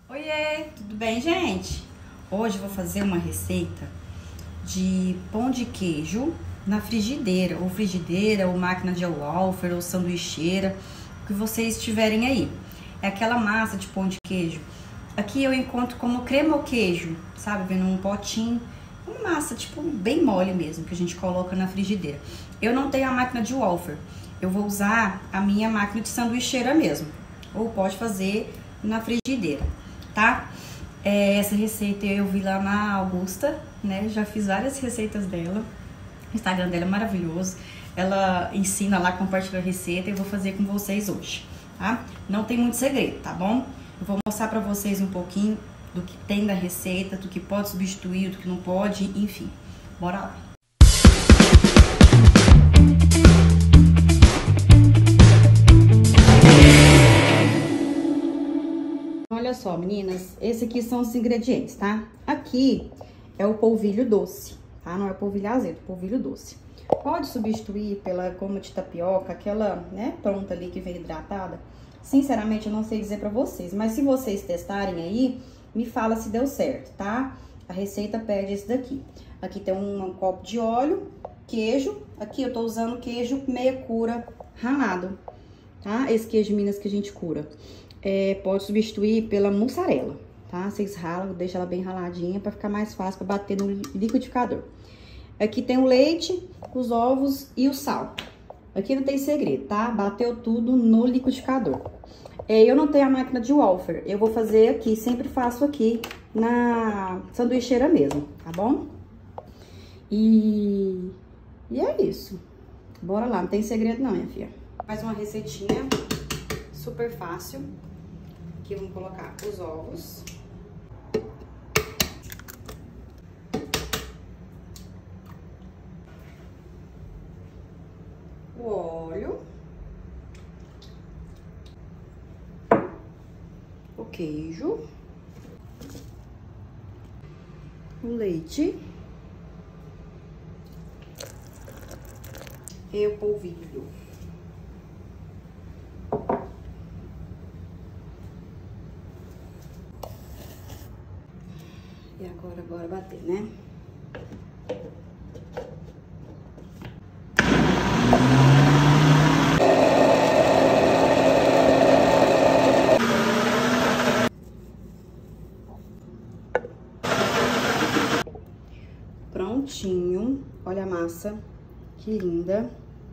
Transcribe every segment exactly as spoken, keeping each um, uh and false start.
Oiê, tudo bem, gente? Hoje eu vou fazer uma receita de pão de queijo na frigideira, ou frigideira, ou máquina de Walfer, ou sanduicheira, o que vocês tiverem aí. É aquela massa de pão de queijo. Aqui eu encontro como crema ao queijo, sabe? Vem num potinho, uma massa tipo bem mole mesmo, que a gente coloca na frigideira. Eu não tenho a máquina de Walfer, eu vou usar a minha máquina de sanduicheira mesmo, ou pode fazer na frigideira, tá? É, essa receita eu vi lá na Augusta, né? Já fiz várias receitas dela. O Instagram dela é maravilhoso. Ela ensina lá, compartilha a receita e eu vou fazer com vocês hoje, tá? Não tem muito segredo, tá bom? Eu vou mostrar pra vocês um pouquinho do que tem da receita, do que pode substituir, do que não pode, enfim. Bora lá! Olha só, meninas, esses aqui são os ingredientes, tá? Aqui é o polvilho doce, tá? Não é o polvilho azedo, é o polvilho doce. Pode substituir pela goma de tapioca, aquela, né, pronta ali que vem hidratada. Sinceramente, eu não sei dizer pra vocês, mas se vocês testarem aí, me fala se deu certo, tá? A receita pede esse daqui. Aqui tem um, um copo de óleo, queijo. Aqui eu tô usando queijo meia cura ralado, tá? Esse queijo de Minas que a gente cura. É, pode substituir pela mussarela, tá? Vocês ralam, deixa ela bem raladinha pra ficar mais fácil pra bater no liquidificador. Aqui tem o leite, os ovos e o sal. Aqui não tem segredo, tá? Bateu tudo no liquidificador. É, eu não tenho a máquina de Walfer, eu vou fazer aqui, sempre faço aqui na sanduicheira mesmo, tá bom? E, e é isso. Bora lá, não tem segredo não, minha filha. Mais uma receitinha super fácil. Aqui vamos colocar os ovos. O óleo. O queijo. O leite. E o polvilho. E agora, agora bater, né? Prontinho. Olha a massa. Que linda.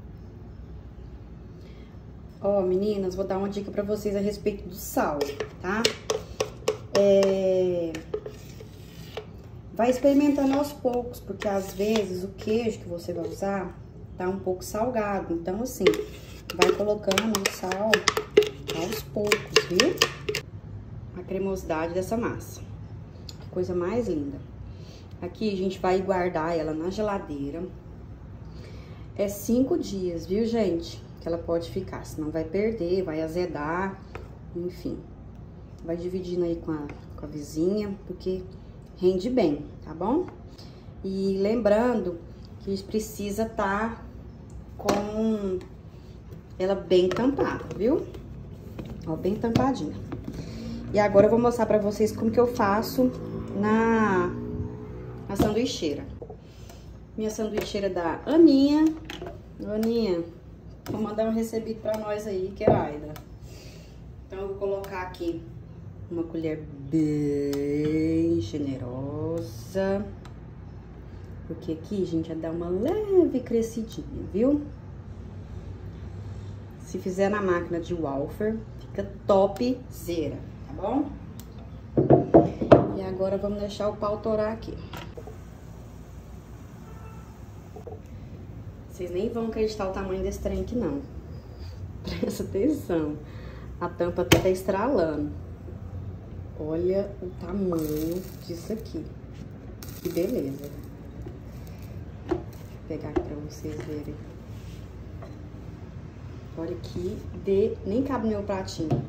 Ó, meninas, vou dar uma dica pra vocês a respeito do sal, tá? É... Vai experimentando aos poucos, porque às vezes o queijo que você vai usar tá um pouco salgado. Então, assim, vai colocando o sal aos poucos, viu? A cremosidade dessa massa. Que coisa mais linda. Aqui a gente vai guardar ela na geladeira. É cinco dias, viu, gente? Que ela pode ficar, senão vai perder, vai azedar, enfim. Vai dividindo aí com a, com a vizinha, porque rende bem, tá bom? E lembrando que precisa estar tá com ela bem tampada, viu? Ó, bem tampadinha. E agora eu vou mostrar pra vocês como que eu faço na, na sanduicheira. Minha sanduicheira da Aninha. Aninha, vou mandar um recebido pra nós aí, que é Aida. Então eu vou colocar aqui uma colher bem generosa. Porque aqui, gente, já dá uma leve crescidinha, viu? Se fizer na máquina de Walfer, fica topzera, tá bom? E agora vamos deixar o pau torar aqui. Vocês nem vão acreditar o tamanho desse trem aqui, não. Presta atenção. A tampa tá estralando. Olha o tamanho disso aqui. Que beleza. Deixa eu pegar aqui pra vocês verem. Olha que de... nem cabe no meu pratinho.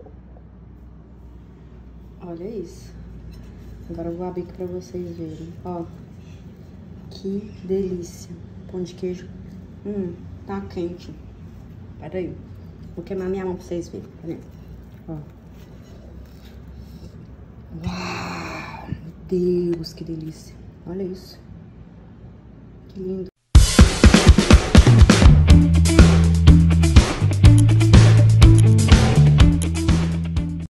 Olha isso. Agora eu vou abrir aqui pra vocês verem. Ó. Que delícia. Pão de queijo. Hum, tá quente. Pera aí. Vou queimar minha mão pra vocês verem. Ó. Deus, que delícia. Olha isso. Que lindo.